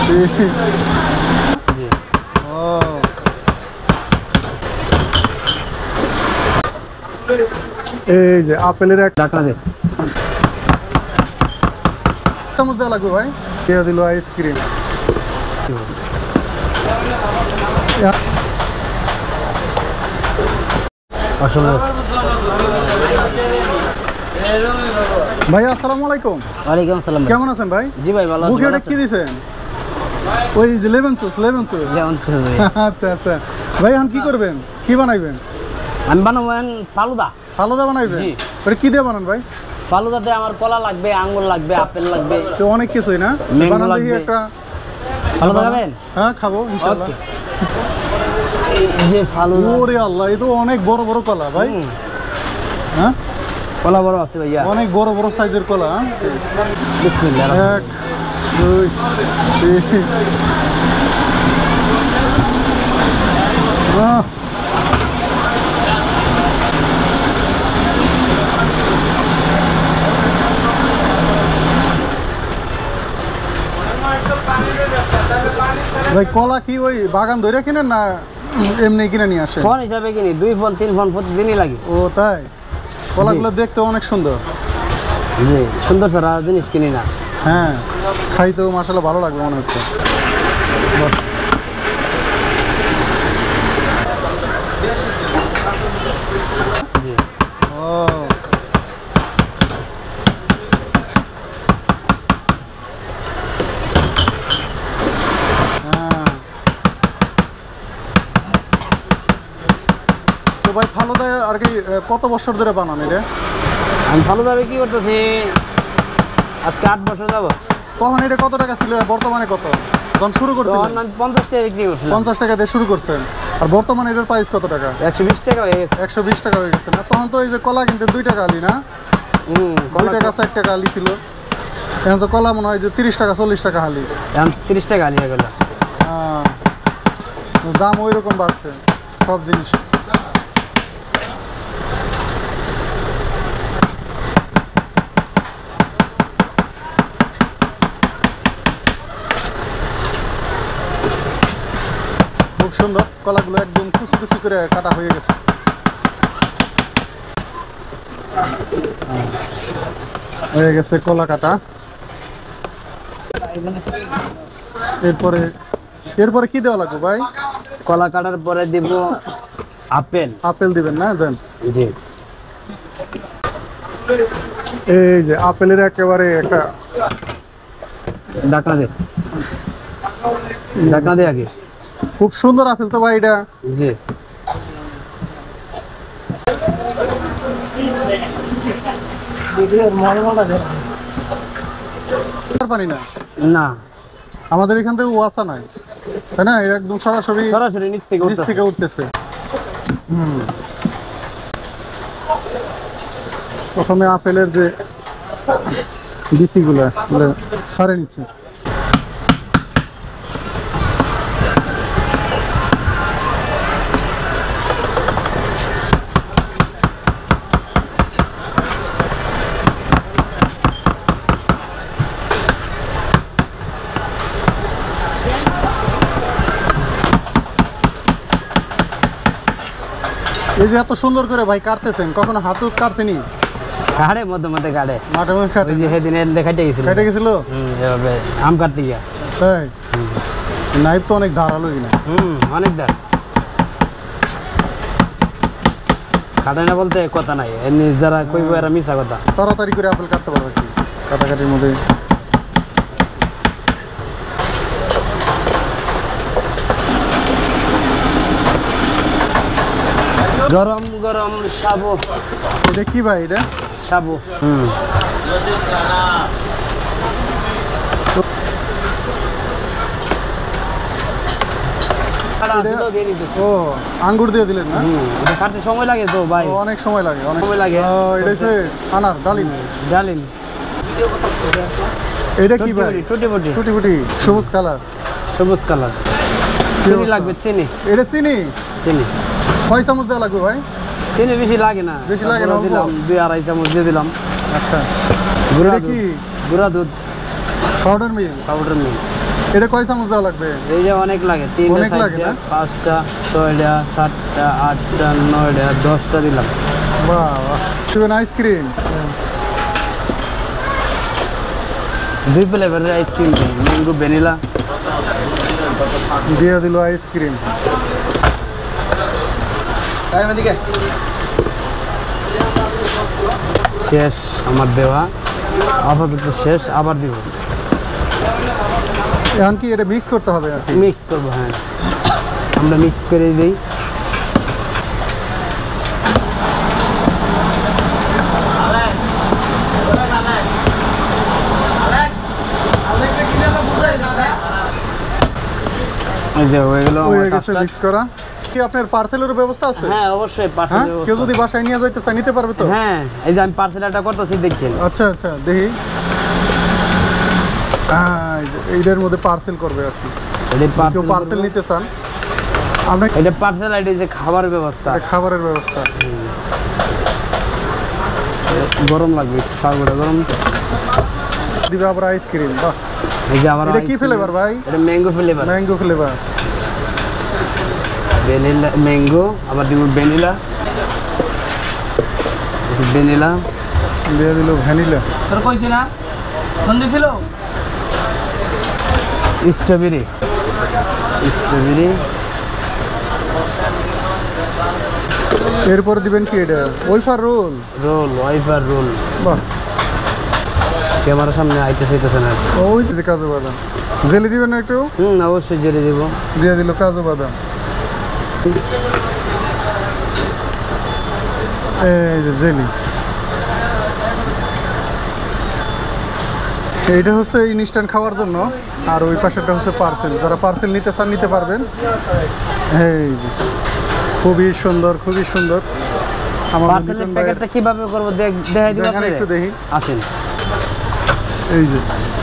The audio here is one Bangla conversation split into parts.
জি ও এই যে আপেলের এক ঢাকনা দে চামচ দেওয়া লাগবে ভাই। দিয়ে দিল আইসক্রিম। ভাই আসসালামু আলাইকুম। ওয়ালাইকুম আসসালাম। কেমন আছেন ভাই? জি ভাই ভালো আছি। মুখে এটা কি দিছেন? ওই যে লেমন জুস। আচ্ছা আচ্ছা ভাই, এখন কি করবেন, কি বানাইবেন? আমি বানাবেন ফালুদা। ফালুদা বানাইবেন? জি। ওটা কি দিয়ে বানান ভাই? ফালুদাতে আমার কলা লাগবে, আঙ্গুর লাগবে, আপেল লাগবে, তো অনেক কিছুই না। ম্যাঙ্গো বানান দেখি লাগবে। একটা। ফালুদা খাবেন? হ্যাঁ খাবো ইনশাআল্লাহ। ওকে। এই যে ফালুদা। ওরে আল্লাহ, এই তো অনেক বড় বড় কলা ভাই। হ্যাঁ কলা বড় আছে ভাইয়া, অনেক বড় বড় সাইজের কলা। বিসমিল্লাহ। 1 2 3 ভাই কলা কি ওই বাগান ধরে কিনেন না এমনি কিনে নিয়ে আসেন? ফোন হিসাবে কিনি, 2 ফোন 3 ফোন প্রতিদিনই লাগে। ও তাই? কলাগুলো দেখতে অনেক সুন্দর। জি সুন্দর সারা জিনিস কিনি না। হ্যাঁ খাইতেও মাশাআল্লাহ ভালো লাগবে মনে হচ্ছে। জি ও তো ভাই ফালুদা আর কি কত বছর ধরে বানান এটা? আমি ফালুদা কি করতেছি আজকে 8 বছর যাব। তখন এটা কত টাকা ছিল, বর্তমানে কত? যখন শুরু করছিলেন তখন আমি 50 টাকা বিক্রি করছিলাম। 50 টাকা দিয়ে শুরু করছেন, আর বর্তমানে এটার প্রাইস কত টাকা? 120 টাকা হয়ে গেছে। 120 টাকা হয়ে গেছে না? তখন তো এই যে কলা কিনতে 2 টাকা আলি না? 2 টাকা 4 টাকা আলি ছিল। এখন তো কলা মনে হয় যে 30 টাকা 40 টাকা হালি। এখন 30 টাকা আলি হয়ে গেল। দাম ওই রকম বাড়ছে সব জিনিস। খুব সুন্দর, কলাগুলো একদম কুচি কুচি করে কাটা হয়ে গেছে। হয়ে গেছে কলা কাটা। এরপরে কি দেওয়া লাগবে ভাই? কলা কাটার পরে দিব আপেল। আপেল দিবেন না? দেন। জি এই যে আপেলের একেবারে একটা ঢাকনা দে, ঢাকনা দে আগে। খুব সুন্দর আপেল তো ভাই এটা। জি পানি না না, আমাদের এখান থেকে ওয়াসা নাই, তাই না? এটা একদম সরাসরি সরাসরি নিচ থেকে উঠতেছে। প্রথমে আপেলের যে বিচিগুলো ছাড়ে নিচ্ছে। এই যে এত সুন্দর করে ভাই কাটতেছেন, কখনো হাতও কাটছেনি? কাটে মধ্যে মধ্যে কাটে, মাঠে মাঠে কাটে। ওই যে সেদিন কেটে গেছিল, কেটে গেছিল এভাবে আম কাটতে গিয়া। তাই? নাইফ তো অনেক ধারালো কিনা। অনেক দাম। কাটে না বলতে কথা নাই, এমনি যারা কইব এরা মিছা কথা। তাড়াতাড়ি করে আপেল কাটতে পারবে কি কাটাকাটির মধ্যে। গরম গরম সাবু। এটা কি ভাই? এটা সাবু। ও আঙ্গুর দিয়ে দিলেন না? কাটতে সময় লাগে তো ভাই, অনেক সময় লাগে, অনেক সময় লাগে। এটা হচ্ছে আনার ডালিম। ডালিম। এটা কি ভাই? টুটি ফুটি। টুটি ফুটি সবুজ কালার। সবুজ কালার। চিনি লাগবে, চিনি। এটা চিনি? চিনি কয় চামচ দেওয়া লাগবে ভাই? চিনি বেশি লাগে না, বেশি লাগে না, দিলাম 2-2.5 চামচ দিয়ে দিলাম। আচ্ছা গুঁড়া কি? গুঁড়া দুধ, পাউডার মিল্ক। Powder milk. এটা কয় চামচ দেওয়া লাগবে? এই যে অনেক লাগে, 3টা, অনেক লাগে 4টা, না? 5টা, 6টা, 7টা, 8টা, 9টা, 10টা দিলাম। বাহ বাহ, দিবেন আইসক্রিম। 2 ফ্লেভারের আইসক্রিম, ম্যাঙ্গো ভ্যানিলা। দিয়ে দিল আইসক্রিম। শেষ আমার দেওয়া, আপাতত শেষ, আবার দিব। এখন কি এটা মিক্স করতে হবে আর কি? মিক্স করবো, হ্যাঁ আমরা মিক্স করে দিই। এই যে হয়ে গেল আমার হয়ে গেছে কাজটা। মিক্স করা। কি আপনার পার্সেলের ব্যবস্থা আছে? হ্যাঁ অবশ্যই হ্যাঁ, পার্সেল। কেউ যদি বাসায় নিয়ে যাইতে চায় নিতে পারবে তো? হ্যাঁ এই যে আমি পার্সেলটা করতেছি দেখছেন। আচ্ছা আচ্ছা, দেখি। এইটার মধ্যে পার্সেল করবে আর কি। কেউ পার্সেল নিতে চান আমরা, এটা পার্সেল আইডি যে খাবারের ব্যবস্থা, এটা খাবারের ব্যবস্থা। গরম লাগবে, একটু সাগরে গরম। দিবে আবার আইসক্রিম। বাহ, এই যে আমার এটা কি ফ্লেভার ভাই? এটা mango flavour. Mango flavour. Vanilla, mango, আবার দিব ভ্যানিলা। ভ্যানিলা দিয়ে দিল ভ্যানিলা। তোর কইছি না ফোন দিছিল। Strawberry, strawberry. এরপরে দিবেন কি এটা? Wafer roll. Roll, wafer roll. বাহ, ক্যামেরার সামনে আইতেছে না। ওই যে কাজু বাদাম। জেলি দিবেন না একটু? অবশ্যই জেলে দেবো। দিয়ে দিল কাজু বাদাম। এই যে জেলি। এইটা হচ্ছে ইনস্ট্যান্ট খাওয়ার জন্য, আর ওই পাশেরটা হচ্ছে পার্সেল। যারা পার্সেল নিতে চান নিতে পারবেন। এই যে খুবই সুন্দর, খুবই সুন্দর। আমার পার্সেলের প্যাকেটটা কিভাবে করব দেখাই দিব আপনাদের একটু দেখি। আসেন। এই যে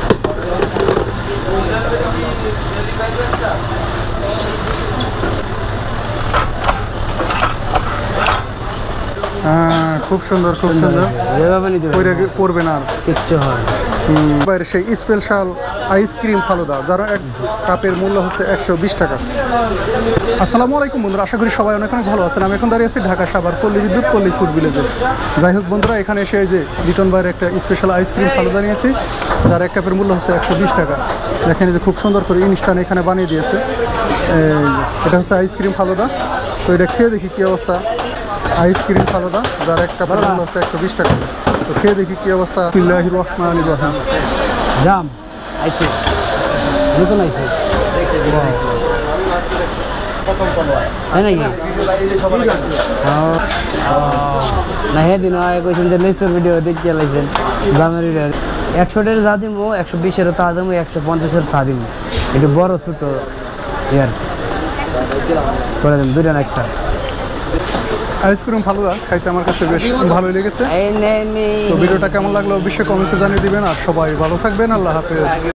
খুব সুন্দর, খুব সুন্দর। এভাবে নিতে হবে, পড়বে না আর কিচ্ছু হয় না। বাইরে সেই স্পেশাল আইসক্রিম ফালুদা, যারা এক কাপের মূল্য হচ্ছে 120 টাকা। আসসালামু আলাইকুম বন্ধুরা, আশা করি সবাই অনেক অনেক ভালো আছেন। আমি এখন দাঁড়িয়ে আছি ঢাকা সাভার পল্লী বিদ্যুৎ পল্লী ফুড ভিলেজে। যাই হোক বন্ধুরা, এখানে এসে এই যে লিটন ভাইয়ের একটা স্পেশাল আইসক্রিম ফালুদা নিয়েছি, যার এক কাপের মূল্য হচ্ছে 120 টাকা। দেখেন যে খুব সুন্দর করে ইনস্ট্যান্ট এখানে বানিয়ে দিয়েছে। এটা হচ্ছে আইসক্রিম ফালুদা। তো এটা খেয়ে দেখি কী অবস্থা। আইসক্রিম ফালুদা, যার এক কাপের মূল্য হচ্ছে 120 টাকা। তো খেয়ে দেখি কী অবস্থা। বিসমিল্লাহির রহমানির রহিম। জাম আইছে, নতুন আইছে, তাই নাকি? না সেদিন কইছেন যে নেক্সট ভিডিও দেখতে লাইছেন জামের ভিডিও। 100 যা দিব, 120 তা দিব, 150 তা দিব। একটু বড় ছোট ইয়ার করে দেন, দুইটা না একটা। আইসক্রিম ফালুদা খাইতে আমার কাছে বেশ ভালোই লেগেছে। এই নেমি তো ভিডিওটা কেমন লাগলো অবশ্যই কমেন্টে জানিয়ে দিবেন। আর সবাই ভালো থাকবেন। আল্লাহ হাফেজ।